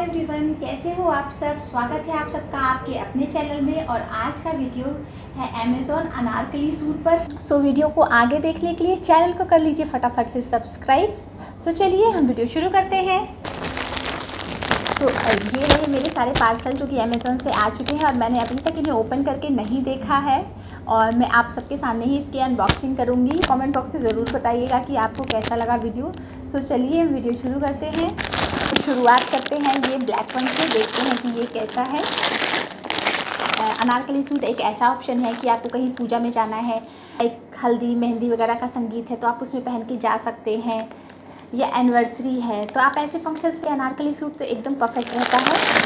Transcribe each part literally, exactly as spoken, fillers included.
Everyone, कैसे हो आप सब। स्वागत है आप सबका आपके अपने चैनल में। और आज का वीडियो है अमेज़ॉन अनारकली सूट पर। सो so, वीडियो को आगे देखने के लिए चैनल को कर लीजिए फटाफट से सब्सक्राइब। सो so, चलिए हम वीडियो शुरू करते हैं। सो so, ये रहे मेरे सारे पार्सल जो कि अमेज़ॉन से आ चुके हैं और मैंने अभी तक इन्हें ओपन करके नहीं देखा है और मैं आप सबके सामने ही इसकी अनबॉक्सिंग करूँगी। कमेंट बॉक्स में ज़रूर बताइएगा कि आपको कैसा लगा वीडियो। सो so, चलिए हम वीडियो शुरू करते हैं। तो शुरुआत करते हैं ये ब्लैक वन से, देखते हैं कि ये कैसा है। अनारकली सूट एक ऐसा ऑप्शन है कि आपको कहीं पूजा में जाना है, एक हल्दी मेहंदी वगैरह का संगीत है तो आप उसमें पहन के जा सकते हैं, या एनिवर्सरी है तो आप ऐसे फंक्शंस पे अनारकली सूट तो एकदम परफेक्ट रहता है।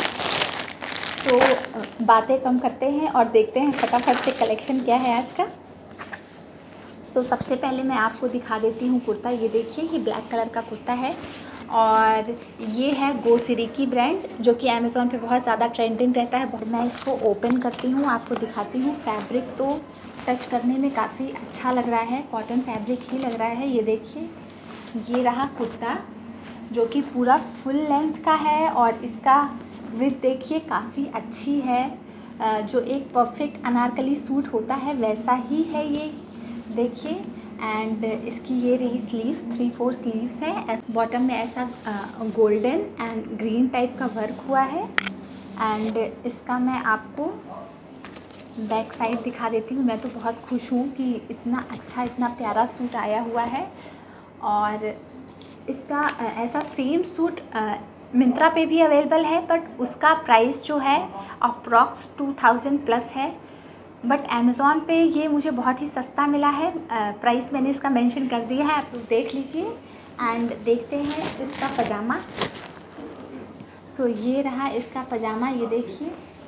तो बातें कम करते हैं और देखते हैं फटाफट से कलेक्शन क्या है आज का। सो so, सबसे पहले मैं आपको दिखा देती हूँ कुर्ता। ये देखिए, ये ब्लैक कलर का कुर्ता है और ये है गोसिरिकी ब्रांड जो कि अमेज़ॉन पे बहुत ज़्यादा ट्रेंडिंग रहता है। मैं इसको ओपन करती हूँ, आपको दिखाती हूँ। फैब्रिक तो टच करने में काफ़ी अच्छा लग रहा है, कॉटन फैब्रिक ही लग रहा है। ये देखिए, ये रहा कुर्ता जो कि पूरा फुल लेंथ का है और इसका विड्थ देखिए काफ़ी अच्छी है। जो एक परफेक्ट अनारकली सूट होता है वैसा ही है ये, देखिए। एंड इसकी ये रही स्लीव्स, थ्री फोर स्लीव्स है। बॉटम में ऐसा गोल्डन एंड ग्रीन टाइप का वर्क हुआ है। एंड इसका मैं आपको बैक साइड दिखा देती हूँ। मैं तो बहुत खुश हूँ कि इतना अच्छा इतना प्यारा सूट आया हुआ है। और इसका ऐसा सेम सूट मिंत्रा पे भी अवेलेबल है, बट उसका प्राइस जो है अप्रॉक्स टू थाउजेंड प्लस है। बट अमेज़ॉन पे ये मुझे बहुत ही सस्ता मिला है। प्राइस मैंने इसका मेंशन कर दिया है, आप लोग देख लीजिए। एंड देखते हैं इसका पजामा। सो so, ये रहा इसका पजामा। ये देखिए,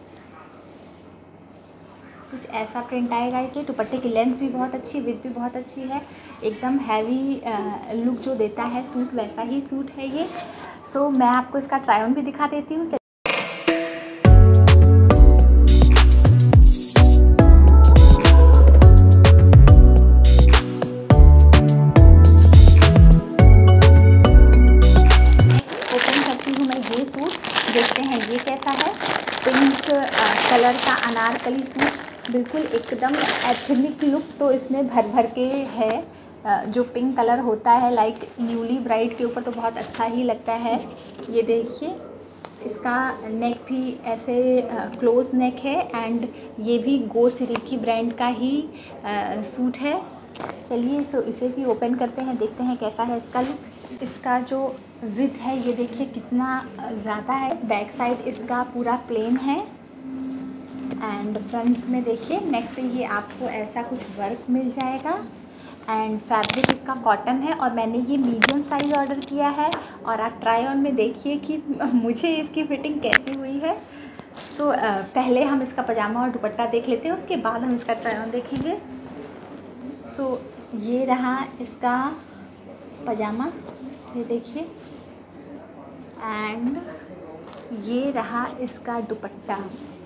कुछ ऐसा प्रिंट आएगा इसे। दुपट्टे की लेंथ भी बहुत अच्छी, विड्थ भी बहुत अच्छी है। एकदम हैवी लुक जो देता है सूट वैसा ही सूट है ये। सो so, मैं आपको इसका ट्राई ऑन भी दिखा देती हूँ। देखते हैं ये कैसा है। पिंक कलर का अनारकली सूट, बिल्कुल एकदम एथनिक लुक तो इसमें भर भर के है। जो पिंक कलर होता है लाइक न्यूली ब्राइड के ऊपर तो बहुत अच्छा ही लगता है। ये देखिए, इसका नेक भी ऐसे क्लोज नेक है एंड ये भी गोसिरिकी ब्रांड का ही आ, सूट है। चलिए सो इसे भी ओपन करते हैं, देखते हैं कैसा है इसका लुक। इसका जो विड्थ है ये देखिए कितना ज़्यादा है। बैक साइड इसका पूरा प्लेन है एंड फ्रंट में देखिए नेक पे ये आपको ऐसा कुछ वर्क मिल जाएगा। एंड फैब्रिक इसका कॉटन है और मैंने ये मीडियम साइज़ ऑर्डर किया है। और आप ट्राई ऑन में देखिए कि मुझे इसकी फिटिंग कैसी हुई है। सो so, पहले हम इसका पजामा और दुपट्टा देख लेते हैं, उसके बाद हम इसका ट्राई ऑन देखेंगे। सो so, ये रहा इसका पजामा, ये देखिए। एंड ये रहा इसका दुपट्टा,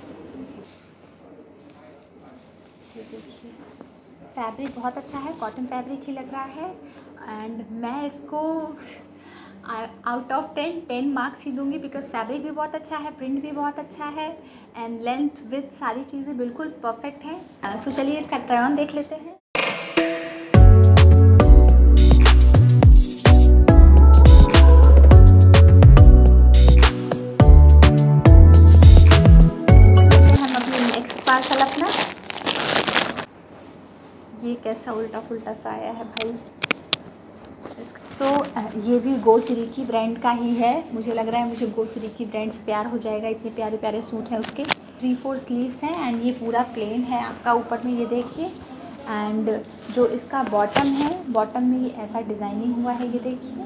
ये देखिए। फैब्रिक बहुत अच्छा है, कॉटन फैब्रिक ही लग रहा है। एंड मैं इसको out of ten ten marks ही दूंगी, बिकॉज फैब्रिक भी बहुत अच्छा है, प्रिंट भी बहुत अच्छा है एंड लेंथ विथ सारी चीज़ें बिल्कुल परफेक्ट हैं। सो चलिए इसका ट्राई ऑन देख लेते हैं। पार्सल अपना, ये कैसा उल्टा पुल्टा सा आया है भाई। सो so, ये भी गोसिरिकी ब्रांड का ही है। मुझे लग रहा है मुझे गोसिरिकी ब्रांड से प्यार हो जाएगा, इतने प्यारे प्यारे सूट हैं उसके। थ्री फोर स्लीव्स हैं एंड ये पूरा प्लेन है आपका ऊपर में, ये देखिए। एंड जो इसका बॉटम है, बॉटम में ये ऐसा डिज़ाइनिंग हुआ है, ये देखिए।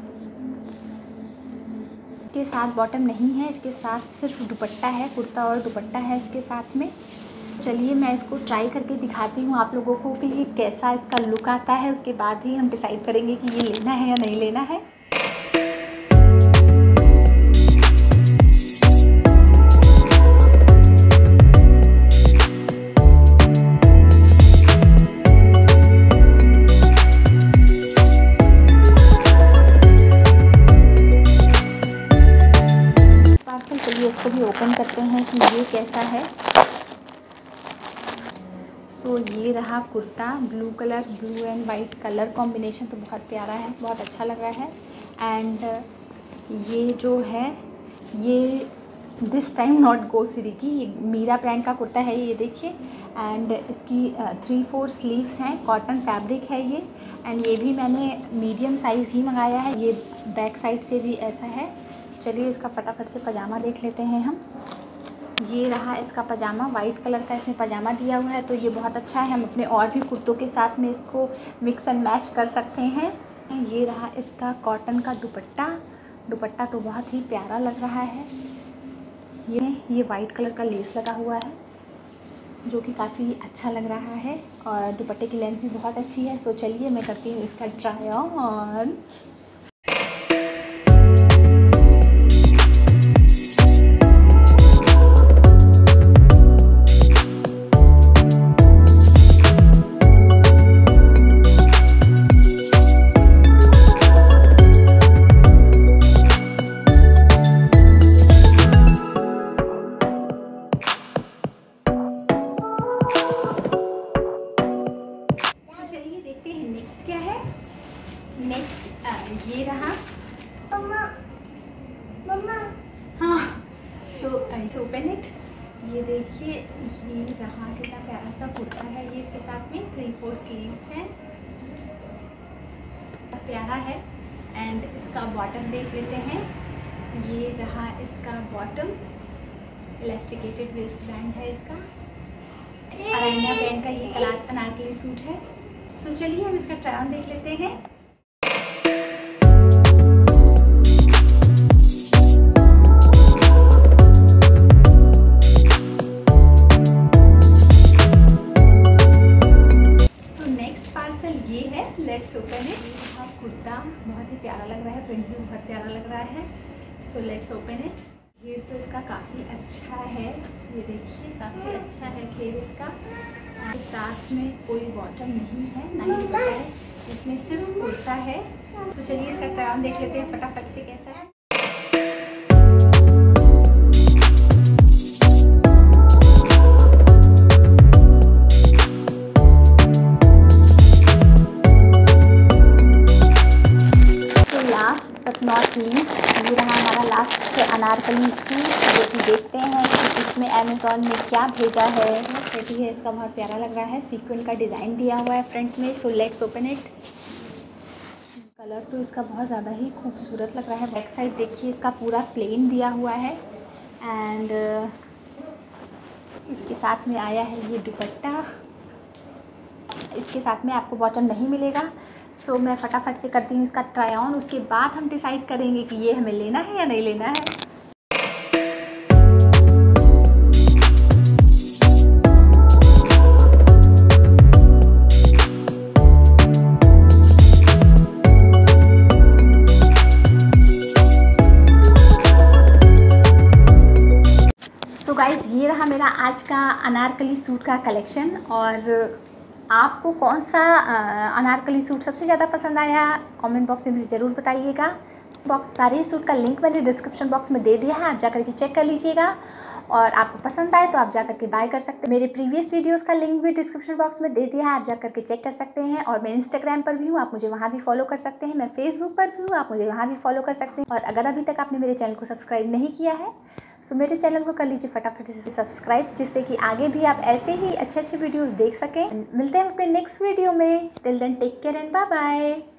इसके साथ बॉटम नहीं है, इसके साथ सिर्फ दुपट्टा है, कुर्ता और दुपट्टा है इसके साथ में। चलिए मैं इसको ट्राई करके दिखाती हूँ आप लोगों को कि ये कैसा इसका लुक आता है। उसके बाद ही हम डिसाइड करेंगे कि ये लेना है या नहीं लेना है। चलिए इसको भी ओपन करते हैं कि ये कैसा है। सो ये रहा kurta, blue colour, blue and white colour combination तो बहुत प्यारा है, बहुत अच्छा लग रहा है। एंड ये जो है ये दिस टाइम नॉट गो सिरी की, ये मीरा ब्रांड का कुर्ता है ये देखिए। एंड इसकी थ्री फोर स्लीव्स हैं, कॉटन फैब्रिक है ये। एंड ये भी मैंने मीडियम साइज़ ही मंगाया है। ये बैक साइड से भी ऐसा है। चलिए इसका फटाफट से पजामा देख लेते हैं हम। ये रहा इसका पजामा, वाइट कलर का इसमें पजामा दिया हुआ है, तो ये बहुत अच्छा है। हम अपने और भी कुर्तों के साथ में इसको मिक्स एंड मैच कर सकते हैं। ये रहा इसका कॉटन का दुपट्टा, दुपट्टा तो बहुत ही प्यारा लग रहा है। ये ये वाइट कलर का लेस लगा हुआ है जो कि काफ़ी अच्छा लग रहा है, और दुपट्टे की लेंथ भी बहुत अच्छी है। सो चलिए मैं करती हूँ इसका ट्राई ऑन। नेक्स्ट क्या है? नेक्स्ट ये रहा मम्मा मम्मा हाँ। So so open it. ये देखिए ये रहा कितना प्यारा सा कुर्ता है। ये इसके साथ में थ्री फोर स्लीव्स हैं, प्यारा है। एंड इसका बॉटम देख लेते हैं। ये रहा इसका बॉटम, इलास्टिकेटेड वेस्ट बैंड है इसका। अराइना ब्रांड का ये कलार अनारकली सूट है। सो so, चलिए हम इसका ट्राई ऑन देख लेते हैं। सो नेक्स्ट पार्सल ये है, लेट्स ओपन इट। कुर्ता बहुत ही प्यारा लग रहा है, प्रिंट भी बहुत प्यारा लग रहा है। So let's open it. घेर तो इसका काफ़ी अच्छा है, ये देखिए काफ़ी अच्छा है घेर इसका। साथ में कोई बॉटम नहीं है, ना ही दुपट्टा है, इसमें सिर्फ कुर्ता है। तो चलिए इसका ट्राई ऑन देख लेते हैं फटाफट से कैसा है। तो लास्ट बट नॉट लीस्ट ये रहा हमारा लास्ट अनारकली सूट, जो कि देखते हैं कि इसमें अमेज़ॉन में क्या भेजा है। रेडी है, इसका बहुत प्यारा लग रहा है, सीक्वेंस का डिज़ाइन दिया हुआ है फ्रंट में। So let's open it. Colour तो इसका बहुत ज़्यादा ही खूबसूरत लग रहा है। बैक साइड देखिए इसका पूरा प्लेन दिया हुआ है। एंड इसके साथ में आया है ये दुपट्टा। इसके साथ में आपको बॉटम नहीं मिलेगा। सो so, मैं फटाफट से करती हूँ इसका ट्राई ऑन, उसके बाद हम डिसाइड करेंगे कि ये हमें लेना है या नहीं लेना है। सो so गाइज़ ये रहा मेरा आज का अनारकली सूट का कलेक्शन। और आपको कौन सा अनारकली सूट सबसे ज़्यादा पसंद आया कमेंट बॉक्स में मुझे ज़रूर बताइएगा। बॉक्स सारे सूट का लिंक मैंने डिस्क्रिप्शन बॉक्स में दे दिया है, आप जाकर के चेक कर लीजिएगा। और आपको पसंद आए तो आप जाकर के बाय कर सकते हैं। मेरे प्रीवियस वीडियोस का लिंक भी डिस्क्रिप्शन बॉक्स में दे दिया है, आप जाकर के चेक कर सकते हैं। और मैं इंस्टाग्राम पर भी हूँ, आप मुझे वहाँ भी फॉलो कर सकते हैं। मैं फेसबुक पर भी हूँ, आप मुझे वहाँ भी फॉलो कर सकते हैं। और अगर अभी तक आपने मेरे चैनल को सब्सक्राइब नहीं किया है सो मेरे चैनल को कर लीजिए फटाफट से सब्सक्राइब, जिससे कि आगे भी आप ऐसे ही अच्छे अच्छे वीडियोस देख सकें। मिलते हैं अपने नेक्स्ट वीडियो में। Till then take care and bye bye.